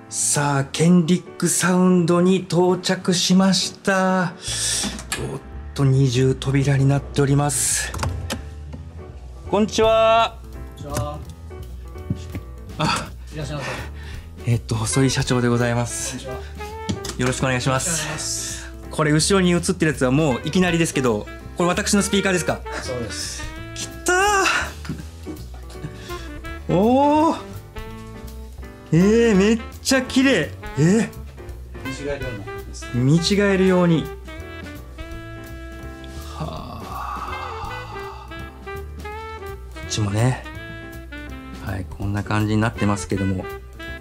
さあ、ケンリックサウンドに到着しました。おっと、二重扉になっております。こんにちは。 こんにちは。 あ、 いらっしゃいませ。 細井社長でございます。 こんにちは。 よろしくお願いします。これ後ろに映ってるやつはもういきなりですけど、これ私のスピーカーですか？ そうです。 きたー。おお。めっちゃ綺麗。 見違えるようになってます。 見違えるように。はあ。こっちもね。はい、こんな感じになってますけども。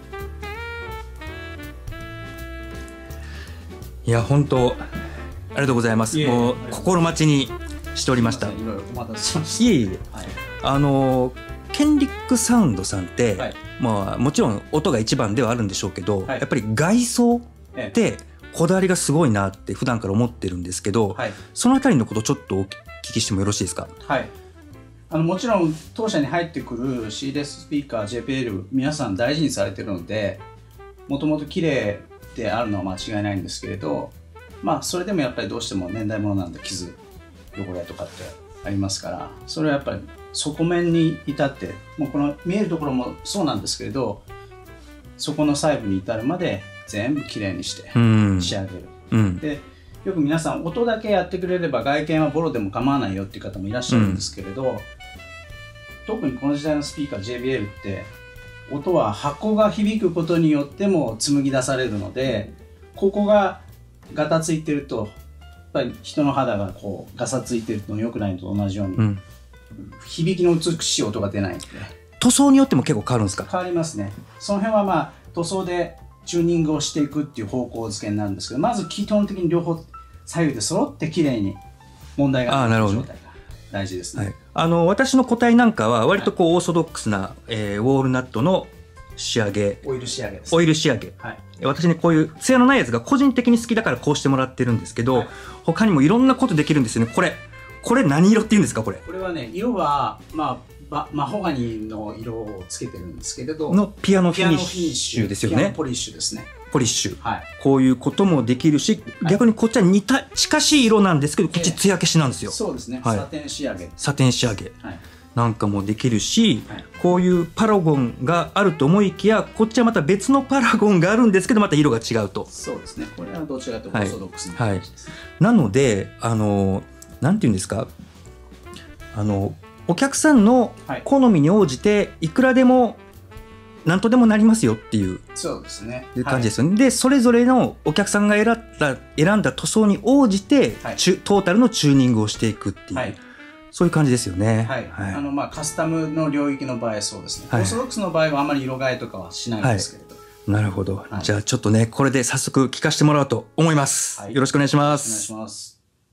いや、本当ありがとうございます。もう心待ちにしておりました。 いろいろお待たせしました。 いえいえ。 はい。 ケンリックサウンドさんって、 はい、 まあもちろん音が一番ではあるんでしょうけど、 はい、 やっぱり外装ってこだわりがすごいなって普段から思ってるんですけど、はい、そのあたりのことちょっとお聞きしてもよろしいですか？ はい。もちろん当社に入ってくる C レススピーカー JBL 皆さん大事にされてるので、もともと綺麗であるのは間違いないんですけれど、まあそれでもやっぱりどうしても年代物なんで傷汚れとかってありますから、それはやっぱり底面に至って、もうこの見えるところもそうなんですけれど、そこの細部に至るまで全部きれいにして仕上げる。で、よく皆さん音だけやってくれれば外見はボロでも構わないよっていう方もいらっしゃるんですけれど、特にこの時代のスピーカー JBL って音は箱が響くことによっても紡ぎ出されるので、ここがガタついてるとやっぱり人の肌がこうガサついてるの良くないのと同じように、響きの美しい音が出ないので。 塗装によっても結構変わるんですか？ 変わりますね。その辺はまあ塗装でチューニングをしていくっていう方向付けになるんですけど、まず基本的に両方左右で揃って綺麗に問題がない状態が大事ですね。 私の個体なんかは割とこうオーソドックスな、ウォールナットの仕上げ、 オイル仕上げです、 オイル仕上げ、はい、私ねこういう艶のないやつが個人的に好きだからこうしてもらってるんですけど、はい、他にもいろんなことできるんですよね。これ何色っていうんですか？これはね、色はまあマホガニの色をつけてるんですけれど、 のピアノフィニッシュですよね。 ピアノポリッシュですね。 ポリッシュ、 はい、 こういうこともできるし、逆にこっちは近しい色なんですけど、こっち艶消しなんですよ。 そうですね、 はい、 サテン仕上げ、 サテン仕上げ、はい、なんかもできるし、はい、こういうパラゴンがあると思いきや、こっちはまた別のパラゴンがあるんですけど、また色が違うと。 そうですね、これはどちらかというとオーソドックスな感じです。なのでなんていうんですか、お客さんの好みに応じていくらでも何とでもなりますよっていう感じですよね。でそれぞれのお客さんが選んだ塗装に応じて、はい、トータルのチューニングをしていくっていう、はい、そういう感じですよね。 はいはい、まあカスタムの領域の場合そうですね、はい、オーソドックスの場合はあまり色替えとかはしないんですけれど、はい、 なるほど、はい、じゃあちょっとねこれで早速聞かせてもらおうと思います、はい、よろしくお願いします。 お願いします。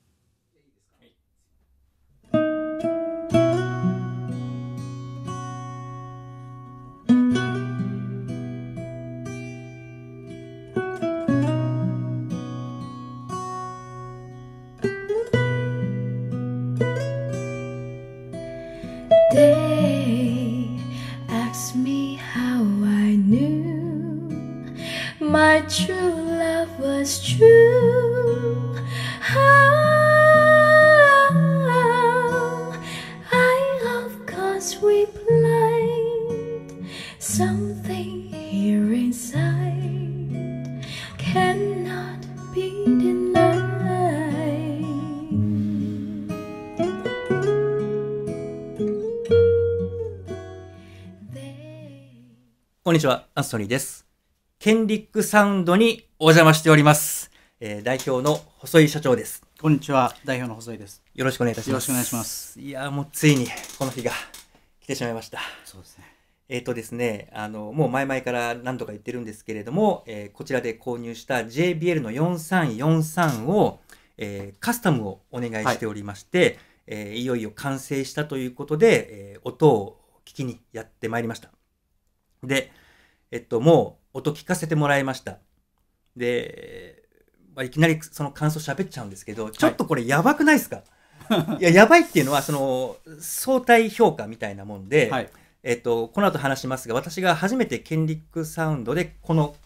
They asked me how I knew my true love was true. How I of course replied, something here inside cannot be denied. こんにちは、アンソニーです。ケンリックサウンドにお邪魔しております。代表の細井社長です。 こんにちは、代表の細井です。 よろしくお願いいたします。 よろしくお願いします。 いやもうついにこの日が来てしまいました。 そうですね。 ですね、もう前々から何度か言ってるんですけれども、こちらで購入した JBL の4343を、カスタムをお願いしておりまして、はい、いよいよ完成したということで、音を聞きにやってまいりました。で、もう音聞かせてもらいました。で、いきなりその感想喋っちゃうんですけど、ちょっとこれやばくないですか？いや、やばいっていうのは、その、相対評価みたいなもんで、はい、この後話しますが、私が初めてケンリックサウンドでこの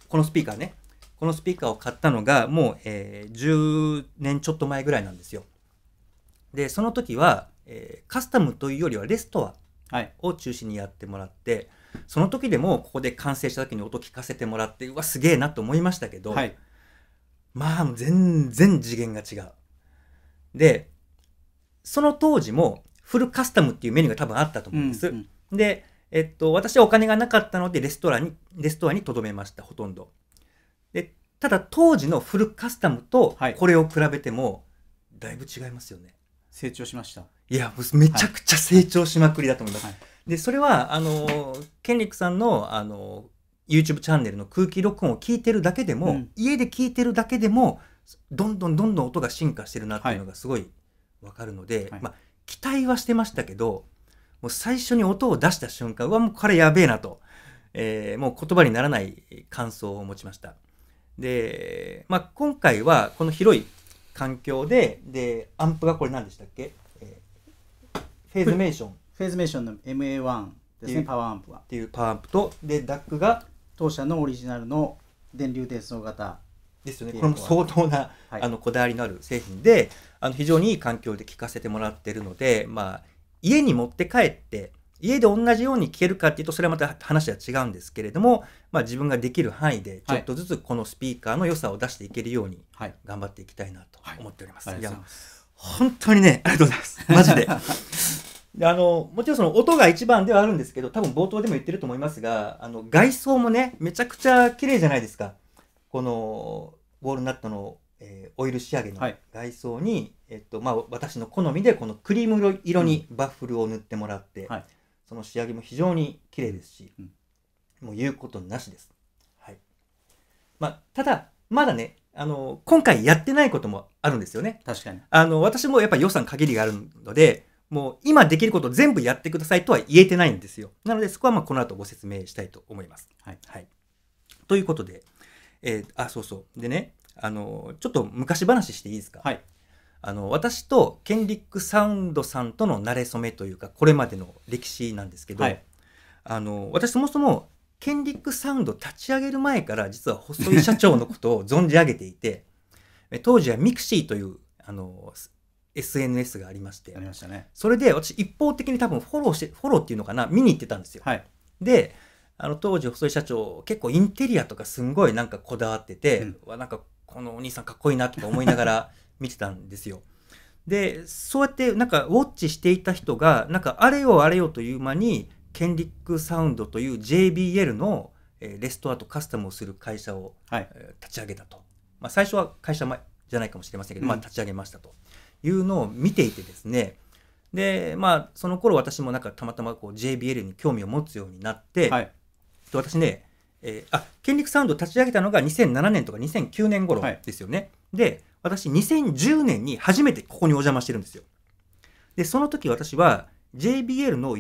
このスピーカーね、このスピーカーを買ったのがもう、10年ちょっと前ぐらいなんですよ。でその時は、カスタムというよりはレストアを中心にやってもらって、その時でもここで完成した時に音聞かせてもらって、うわすげえなと思いましたけど、まあ全然次元が違う。でその当時もフルカスタムっていうメニューが多分あったと思うんです。で、私はお金がなかったのでレストアに留めました、ほとんど。でただ当時のフルカスタムとこれを比べてもだいぶ違いますよね。 成長しました。 いやめちゃくちゃ成長しまくりだと思います。でそれはケンリックさんのYouTube チャンネルの空気録音を聞いてるだけでも、家で聞いてるだけでもどんどん音が進化してるなっていうのがすごい分かるので、まあ期待はしてましたけど、もう最初に音を出した瞬間、うわもうこれやべえなと、もう言葉にならない感想を持ちました。で、まあ、今回はこの広い環境でアンプがこれ何でしたっけ、フェーズメーションの MA1 ですね、パワーアンプは。 っていうパワーアンプと、で DAC が当社のオリジナルの電流伝送型ですよね。これも相当な、こだわりのある製品で、非常にいい環境で聴かせてもらっているので、まあ、家に持って帰って家で同じように聴けるかっていうとそれはまた話は違うんですけれども、まあ、自分ができる範囲でちょっとずつこのスピーカーの良さを出していけるように頑張っていきたいなと思っております。いや本当にね、ありがとうございます。マジで。でもちろんその音が一番ではあるんですけど、多分冒頭でも言ってると思いますが、外装もねめちゃくちゃ綺麗じゃないですか。このウォールナットの、オイル仕上げの外装に、まあ、私の好みでこのクリーム色にバッフルを塗ってもらって、その仕上げも非常に綺麗ですし、もう言うことなしです。はい。まあ、ただまだね今回やってないこともあるんですよね。 確かに。 私もやっぱり予算限りがあるので、もう今できることを全部やってくださいとは言えてないんですよ。なのでそこはまあこの後ご説明したいと思います。はい。ということで、そうそう。でね、ちょっと昔話していいですか？私とケンリックサウンドさんとの馴れ初めというか、これまでの歴史なんですけど、私そもそもケンリックサウンド立ち上げる前から実は細井社長のことを存じ上げていて、当時はミクシーというSNS がありまして、それで私一方的に多分フォローっていうのかな、見に行ってたんですよ。で当時細井社長結構インテリアとかすんごいなんかこだわってて、なんかこのお兄さんかっこいいなとか思いながら見てたんですよ。でそうやってなんかウォッチしていた人がなんかあれよという間にケンリックサウンドという JBL のレストアとカスタムをする会社を立ち上げたと、まあ、最初は会社じゃないかもしれませんけど、まあ、立ち上げましたというのを見ていてですね、でまあその頃私もなんかたまたまこう JBL に興味を持つようになって、私ね、ケンリックサウンドを立ち上げたのが2007年とか2009年頃ですよね。で私2010年に初めてここにお邪魔してるんですよ。でその時私は JBL の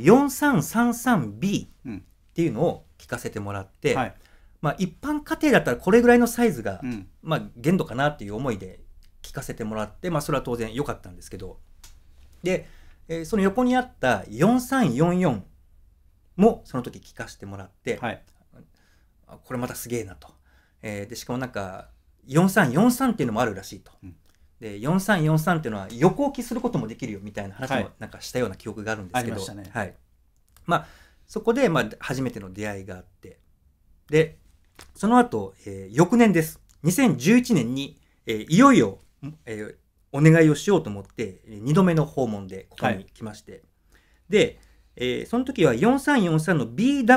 4333B っていうのを聞かせてもらって、まあ、一般家庭だったらこれぐらいのサイズが、まあ、限度かなっていう思いで聞かせてもらって、まあ、それは当然良かったんですけど、で、その横にあった4344もその時聞かせてもらって、これまたすげえなと、でしかもなんか4343っていうのもあるらしいと、で4343っていうのは横置きすることもできるよみたいな話もなんかしたような記憶があるんですけど、まあそこでまあ初めての出会いがあって、でその後、翌年です2011年に、いよいよ、お願いをしようと思って2度目の訪問でここに来まして、で、その時は4343の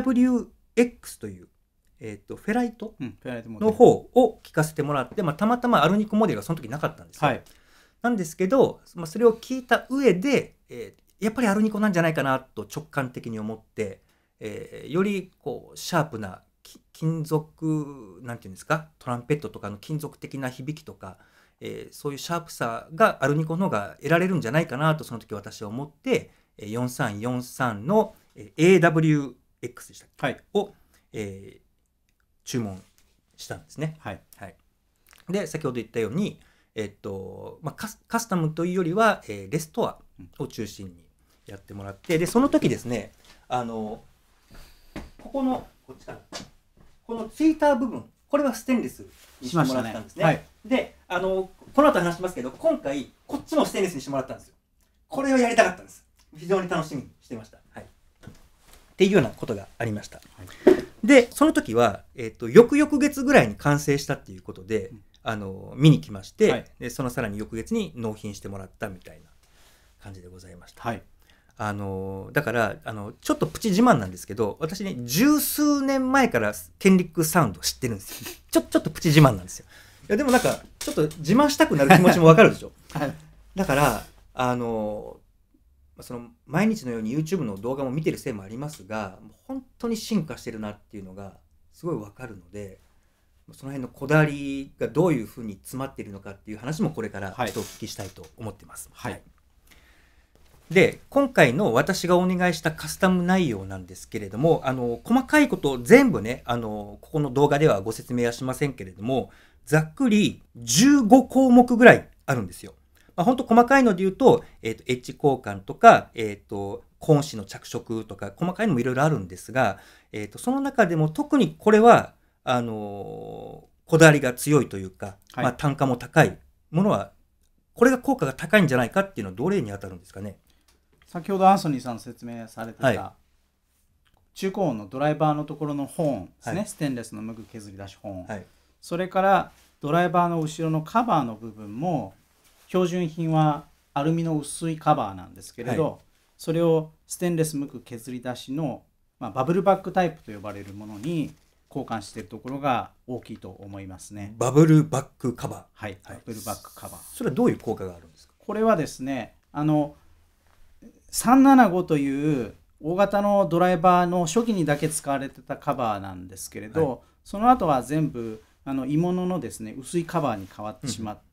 BWX というフェライトの方を聞かせてもらって、まあ、たまたまアルニコモデルがその時なかったんですよ。なんですけど、まあ、それを聞いた上で、やっぱりアルニコなんじゃないかなと直感的に思って、よりこうシャープな金属なんていうんですか、トランペットとかの金属的な響きとか、そういうシャープさがアルニコの方が得られるんじゃないかなとその時私は思って、4343の AWX でしたっけ、を、注文したんですね。で先ほど言ったように、まあ、カスタムというよりは、レストアを中心にやってもらって、でその時ですね、ここのこっちかな、このツイーター部分、 これはステンレスにしてもらったんですね。 はい、 でこの後話しますけど、今回こっちもステンレスにしてもらったんですよ。これをやりたかったんです。非常に楽しみにしてました。はい、っていうようなことがありました。はい、でその時は、翌々月ぐらいに完成したっていうことで、見に来まして、はい、でそのさらに翌月に納品してもらったみたいな感じでございました。はい、だからちょっとプチ自慢なんですけど、私ね十数年前からケンリックサウンド知ってるんですよ。ちょっとプチ自慢なんですよ。いやでもなんかちょっと自慢したくなる気持ちもわかるでしょ。はい、だからその毎日のように YouTube の動画も見てるせいもありますが、本当に進化してるなっていうのがすごいわかるので、その辺のこだわりがどういうふうに詰まっているのかっていう話もこれからちょっとお聞きしたいと思ってます。はいはい、で今回の私がお願いしたカスタム内容なんですけれども、細かいこと全部ねここの動画ではご説明はしませんけれども、ざっくり15項目ぐらいあるんですよ。本当細かいので言うと、エッジ交換とか、コーン紙の着色とか細かいのもいろいろあるんですが、その中でも特にこれはこだわりが強いというか、はい、単価も高いものはこれが効果が高いんじゃないかっていうのはどれに当たるんですかね。 先ほどアンソニーさん説明されてた、はい、中高音のドライバーのところのホーンですね、はい、ステンレスの無垢削り出しホーン、はい、それからドライバーの後ろのカバーの部分も標準品はアルミの薄いカバーなんですけれど、はい、それをステンレス無垢削り出しの、バブルバックタイプと呼ばれるものに交換しているところが大きいと思いますね。 バブルバックカバー、 はい、バブルバックカバー。 それはどういう効果があるんですか。 これはですね、375という大型のドライバーの初期にだけ使われてたカバーなんですけれど、はい、その後は全部鋳物のですね薄いカバーに変わってしまって、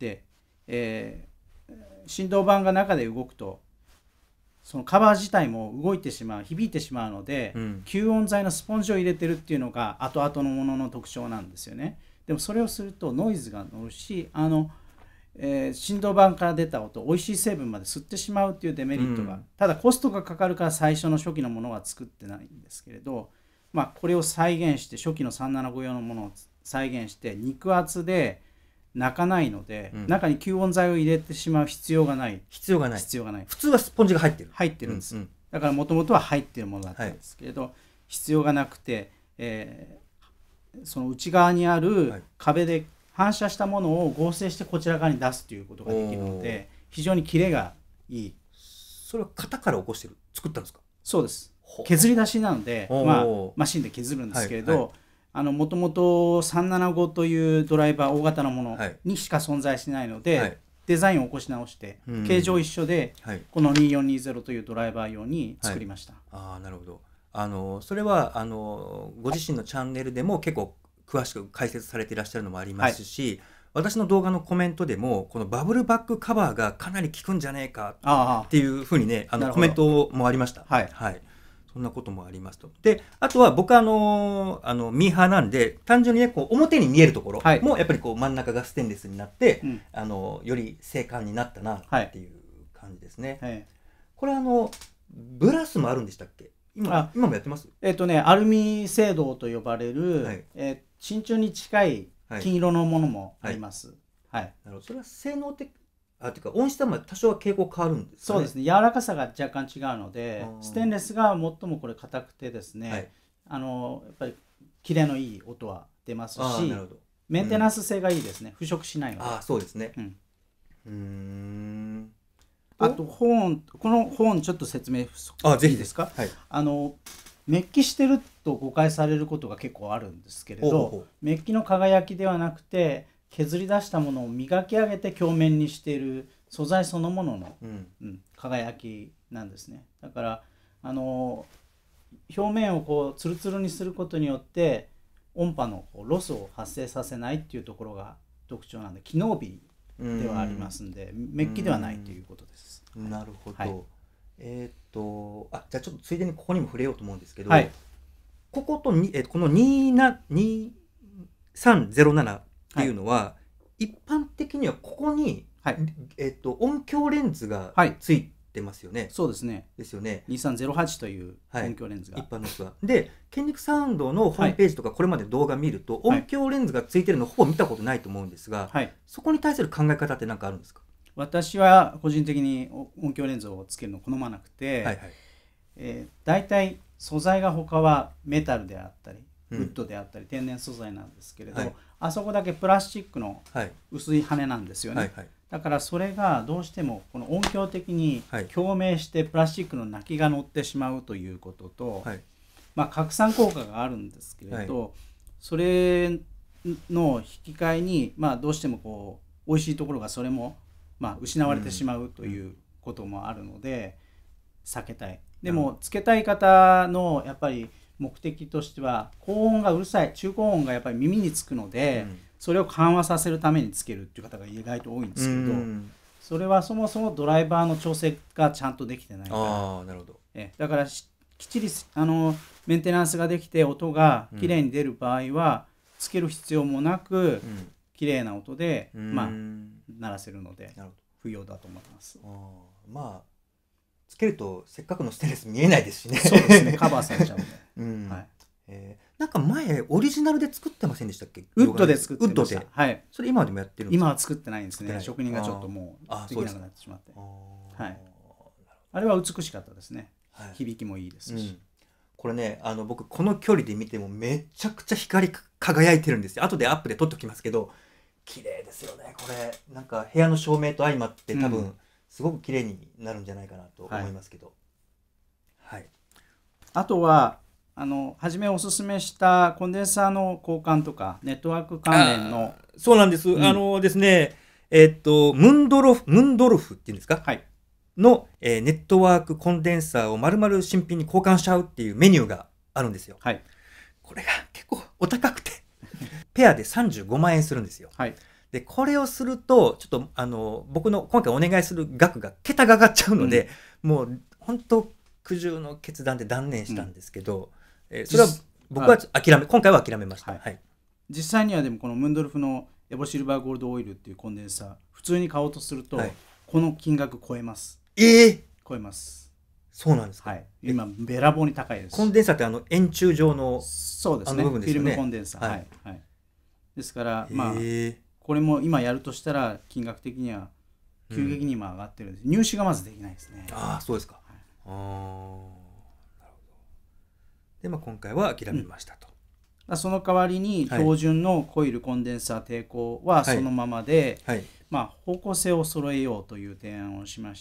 振動板が中で動くとそのカバー自体も動いてしまう、響いてしまうので、吸音材のスポンジを入れてるっていうのが後々のものの特徴なんですよね。でもそれをするとノイズが乗るし、振動板から出た音、おいしい成分まで吸ってしまうっていうデメリットが、ただコストがかかるから最初の初期のものは作ってないんですけれど、これを再現して初期の375用のものを再現して肉厚で鳴かないので、中に吸音材を入れてしまう必要がない。 普通はスポンジが入ってるんです、だからもともとは入ってるものだったんですけれど、はい、必要がなくて、その内側にある壁で反射したものを合成してこちら側に出すということができるので、非常にキレがいい。 それは型から起こして作ったんですか。 そうです。削り出しなので、マシンで削るんですけれど、もともと375というドライバー大型のものにしか存在しないので、はい、デザインを起こし直して、形状一緒で、この2420というドライバー用に作りました。 なるほど。それはご自身のチャンネルでも結構詳しく解説されていらっしゃるのもありますし、はい、私の動画のコメントでもこのバブルバックカバーがかなり効くんじゃねえかっていうふうにねコメントもありました。はい、はい、そんなこともありますと。であとは僕はミーハーなんで単純にねこう表に見えるところもやっぱりこう真ん中がステンレスになって、より精悍になったなっていう感じですね。はい、これブラスもあるんでしたっけ。今もやってます。 アルミ青銅と呼ばれる、はい、真鍮に近い金色のものもあります。はい。 なるほど。それは性能的てか音質は多少は傾向変わるんですかね。 そうですね。柔らかさが若干違うので、ステンレスが最もこれ硬くてですね、はい、やっぱりキレのいい音は出ますし、なるほど。メンテナンス性がいいですね。腐食しないので。 そうですね。 あとこの本ちょっと説明ぜひですか。 はい、メッキしてると誤解されることが結構あるんですけれど、メッキの輝きではなくて削り出したものを磨き上げて鏡面にしている素材そのものの、輝きなんですね。だから表面をこうツルツルにすることによって音波のロスを発生させないっていうところが特徴なんで、機能美ではありますんで、メッキではないということです。 なるほど。はい、じゃあちょっとついでにここにも触れようと思うんですけど、こことこの2307っていうのは、一般的にはここに、音響レンズがついてってますよね。 そうですね。 ですよね。 2308というはい音響レンズが。 一般の人は。で、ケンリックサウンドのホームページとかこれまで動画見ると、 はい音響レンズがついてるのほぼ見たことないと思うんですが、 はい。 そこに対する考え方って何かあるんですか？ 私は個人的に音響レンズをつけるのを好まなくて、 はいはい。 大体素材が他はメタルであったり、ウうんッドであったり、天然素材なんですけれど、 はいあそこだけプラスチックのはい薄い羽なんですよね。 はいはいだからそれがどうしてもこの音響的にはい共鳴してプラスチックの鳴きが乗ってしまうということと、 はいまあ、拡散効果があるんですけれど、それの引き換えに、まあ、どうしてもこう美味しいところがそれも、まあ、失われてしまうということもあるので、避けたい。でもつけたい方のやっぱり目的としては高音がうるさい、中高音がやっぱり耳につくので、それを緩和させるためにつけるっていう方が意外と多いんですけど、それはそもそもドライバーの調整がちゃんとできてないから、 ああ、なるほど。 だからきっちりメンテナンスができて音がきれいに出る場合は、つける必要もなくきれいな音で、まあ、鳴らせるのでなるほ不要だと思います。 ど。まあつけるとせっかくのステンレス見えないですしね。 そうですね、カバーされちゃうので、 うんはい、 なんか前オリジナルで作ってませんでしたっけ？ ウッドで作ってました。 ウッドで、 はい、 それ今でもやってるんですか？ 今は作ってないんですね。職人がちょっともうできなくなってしまって、はい、あれは美しかったですね、はい、響きもいいですし、 これね、僕この距離で見てもめちゃくちゃ光り輝いてるんですよ。後でアップで撮っておきますけど、綺麗ですよね。これなんか部屋の照明と相まって多分すごく綺麗になるんじゃないかなと思いますけど、はい、 あとは初めおすすめしたコンデンサーの交換とかネットワーク関連の、 そうなんです、ですね、ムンドルフっていうんですか、 はい、 の、ネットワークコンデンサーを丸々新品に交換しちゃうっていうメニューがあるんですよ。 はい、 これが結構お高くてペアで35万円するんですよ。 はい、 でこれをするとちょっと僕の今回お願いする額が桁が上がっちゃうので、もう本当苦渋の決断で断念したんですけど、それは僕は今回は諦めました。 はいはい、 実際にはでもこのムンドルフのエボシルバーゴールドオイルっていうコンデンサー普通に買おうとすると、この金額超えます。超えます。 そうなんですか？ はい、今べらぼうに高いです。 コンデンサーって円柱状のそうですね、 部分ですよね。 フィルムコンデンサー、はいはい、ですからまあこれも今やるとしたら金額的には急激に今上がってるんです。入手がまずできないですね。 ああ、そうですか。なるほど。で、今回は諦めましたと。 その代わりに標準のコイルコンデンサー抵抗はそのままで、まあ、方向性を揃えようという提案をしまして、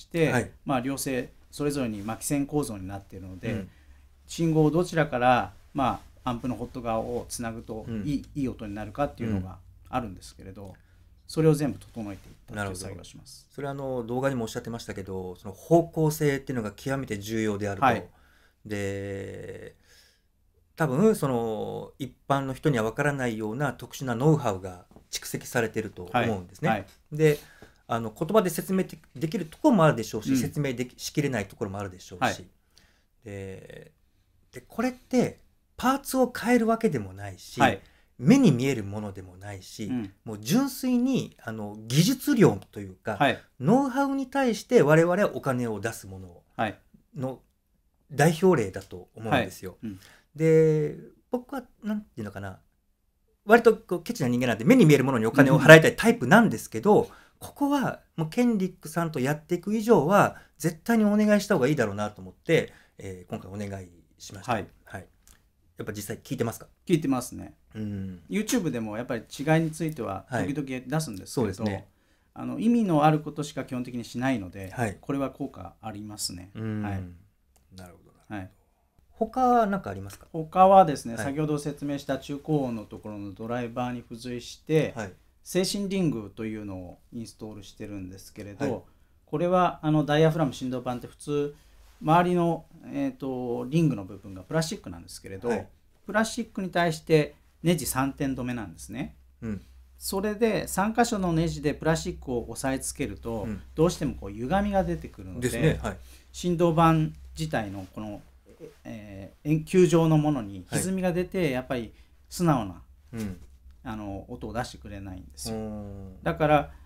まあ、両性それぞれに巻き線構造になっているので、信号をどちらから、まあ、アンプのホット側をつなぐといい音になるかっていうのがあるんですけれど、それを全部整えていったという作業をします。 それは動画にもおっしゃってましたけど、その方向性っていうのが極めて重要であると。で多分その一般の人には分からないような特殊なノウハウが蓄積されていると思うんですね。で言葉で説明できるところもあるでしょうし、説明しきれないところもあるでしょうし、でこれってパーツを変えるわけでもないし、目に見えるものでもないし、もう純粋に技術量というか、ノウハウに対して我々はお金を出すものの代表例だと思うんですよ。で僕はなんていうのかな、割とケチな人間なんで目に見えるものにお金を払いたいタイプなんですけど、ここはもうケンリックさんとやっていく以上は絶対にお願いした方がいいだろうなと思って、今回お願いしました。やっぱ実際聞いてますか？ 聞いてますね。YouTube でもやっぱり違いについては時々出すんですけど、意味のあることしか基本的にしないので、これは効果ありますね。 なるほど。他何かありますか？ 他はですね、先ほど説明した中高音のところのドライバーに付随して、精神リングというのをインストールしてるんですけれど、これはダイヤフラム振動板って普通周りの、リングの部分がプラスチックなんですけれど、プラスチックに対してネジ3点止めなんですね。それで3箇所のネジでプラスチックを押さえつけると、どうしてもこう歪みが出てくるので、振動板自体のこの円球状のものに歪みが出て、やっぱり素直な、音を出してくれないんですよ。だから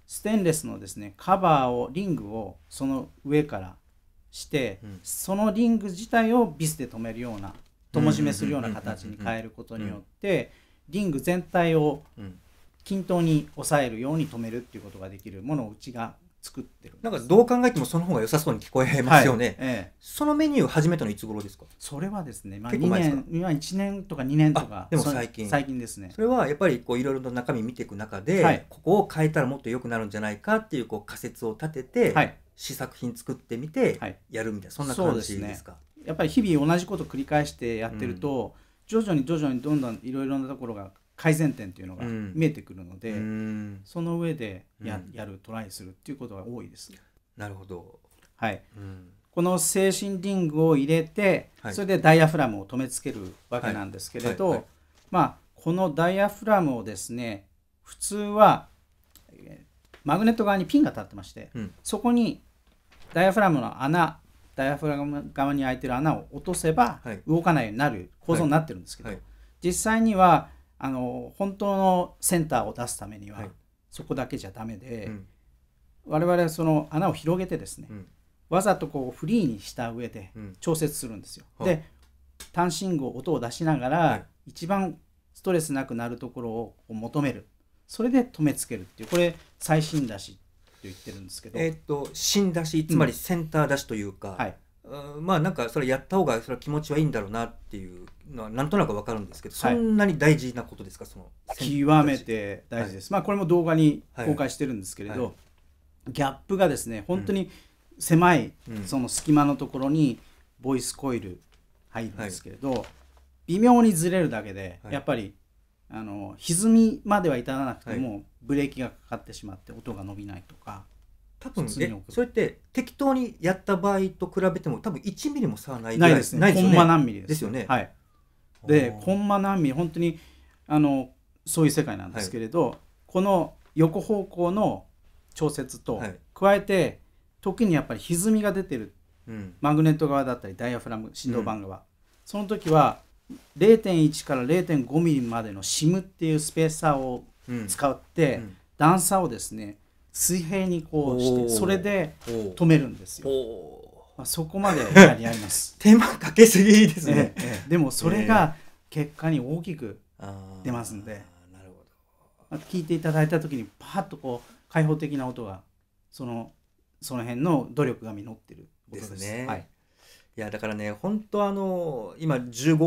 ステンレスのですねカバーをリングをその上からして、そのリング自体をビスで留めるような友締めするような形に変えることによってリング全体を均等に押さえるように留めるっていうことができるものをうちが作ってるんです。 なんかどう考えてもその方が良さそうに聞こえますよね。そのメニューを始めたのいつ頃ですか？ それはですね、2年、今1年とか2年とか、 でも最近ですね。 それはやっぱりこういろいろな中身見ていく中で、ここを変えたらもっと良くなるんじゃないかっていうこう仮説を立てて、試作品作ってみてやるみたいな、そんな感じですか？ やっぱり日々同じことを繰り返してやってると、徐々にどんどんいろいろなところが改善点というのが見えてくるので、その上でやるトライするっていうことが多いです。 なるほど。 はい。この静心リングを入れて、それでダイヤフラムを留め付けるわけなんですけれど、このダイヤフラムをですね、普通はマグネット側にピンが立ってまして、そこにダイヤフラムの穴、ダイヤフラム側に開いてる穴を落とせば動かないようになる構造になってるんですけど、実際には本当のセンターを出すためにはそこだけじゃダメで、我々はその穴を広げてですね、わざとこうフリーにした上で調節するんですよ。で単振動音を出しながら一番ストレスなくなるところを求める、それで止めつけるっていう、これ最新出しと言ってるんですけど、 新出し、つまりセンター出しというか、なんかそれやった方がそれは気持ちはいいんだろうなっていうのはなんとなく分かるんですけど、そんなに大事なことですか？その極めて大事です。これも動画に公開してるんですけれど、ギャップがですね本当に狭いその隙間のところにボイスコイル入るんですけれど、微妙にずれるだけでやっぱり歪みまでは至らなくてもブレーキがかかってしまって音が伸びないとか。 多分それって適当にやった場合と比べても多分1ミリも差はないぐらいないですね。コンマ何ミリですよね。 はい。でコンマ何ミリ、本当にそういう世界なんですけれど、この横方向の調節と加えて時にやっぱり歪みが出てる、マグネット側だったりダイヤフラム振動板側、その時は 0.1 から 0.5 ミリまでのシムっていうスペーサーを使って、段差をですね水平にこうしてそれで止めるんですよ。そこまでやります手間かけすぎですね。 でもそれが結果に大きく出ますんで、聞いていただいた時にパッとこう開放的な音がその辺の努力が実っていることですね。 いやだからね、本当今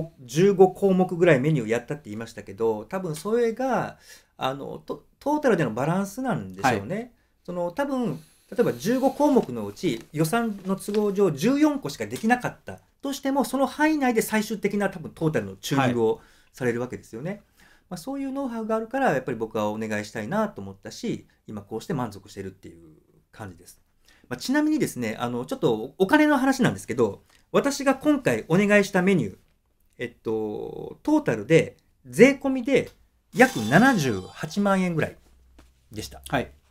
15項目ぐらいメニューやったって言いましたけど、多分それがトータルでのバランスなんでしょうね。多分例えば15項目のうち予算の都合上14個しかできなかったとしても、その範囲内で最終的な多分トータルのチューニングをされるわけですよね。そういうノウハウがあるからやっぱり僕はお願いしたいなと思ったし、今こうして満足してるっていう感じです。ちなみにですね、ちょっとお金の話なんですけど、私が今回お願いしたメニュー、トータルで税込みで約78万円ぐらいでした。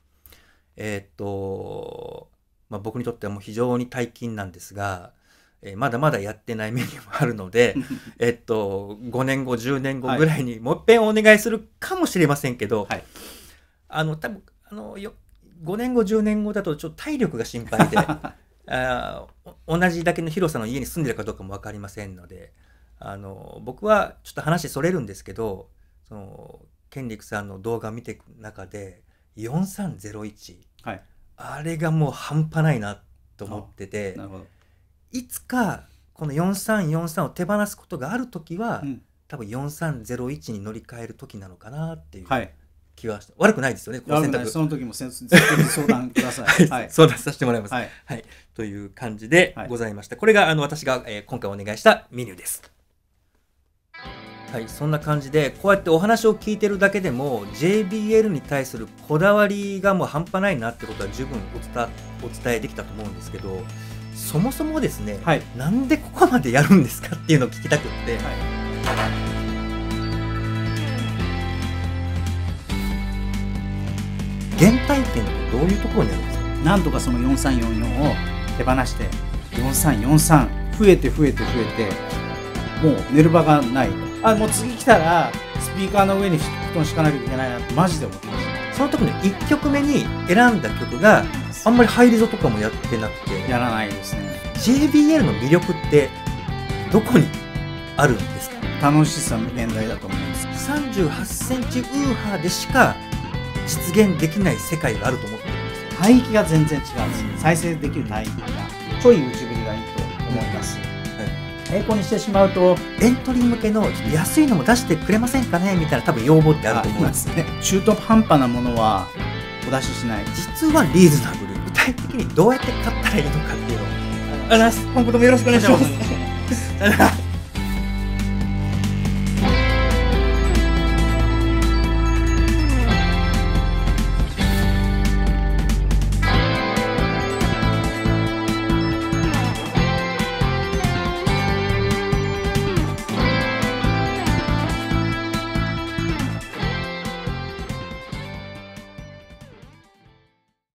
僕にとってはもう非常に大金なんですが、まだまだやってないメニューもあるので5年後10年後ぐらいにもう一遍お願いするかもしれませんけど、多分5年後10年後だとちょっと体力が心配で同じだけの広さの家に住んでるかどうかも分かりませんので、僕はちょっと話それるんですけど、健力さんの動画を見ていく中で4301、あれがもう半端ないなと思ってて、いつかこの4343を手放すことがあるときは、多分4301に乗り換える時なのかなっていう気はして、悪くないですよね、この選択。 その時もぜひ相談ください。 相談させてもらいます。という感じでございました。これが私が今回お願いしたメニューです。そんな感じでこうやってお話を聞いてるだけでも JBL に対するこだわりがもう半端ないなってことは十分お伝えできたと思うんですけど、そもそもですね、なんでここまでやるんですかっていうのを聞きたくって、原体験ってどういうところにあるんですか？ なんとかその4344を手放して4343増えてもう寝る場がない。もう次来たらスピーカーの上に布団敷かなきゃいけないなってマジで思ってました。 その時の1曲目に選んだ曲があんまりハイリゾとかもやってなくて、 やらないですね。 JBL の魅力ってどこにあるんですか？ 楽しさ無限大だと思います。 38センチウーハーでしか実現できない世界があると思ってるんですよ。 帯域が全然違うんです。再生できる帯域がちょい内振りがいいと思います。平行にしてしまうとエントリー向けのちょっと安いのも出してくれませんかねみたいな多分要望ってあると思うんですね。中途半端なものはお出ししない。 実はリーズナブル、具体的にどうやって買ったらいいのかっていうのを今後ともよろしくお願いします。